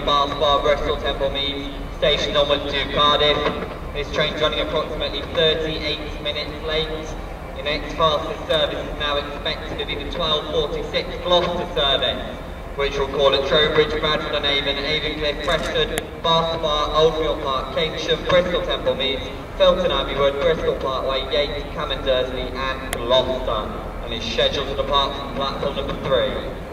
Bassett, Bristol, Temple Meads, stationed onwards to Cardiff. This train's running approximately 38 minutes late. The next fastest service is now expected to be the 12:46 Gloucester service, which will call at Trowbridge, Bradford on Avon, Avon Preston, Bassett, Oldfield Park, Keynsham, Bristol, Temple Meads, Filton Abbeywood, Bristol Parkway, Yates, Caman Dursley and Gloucester, and is scheduled to depart from platform number 3.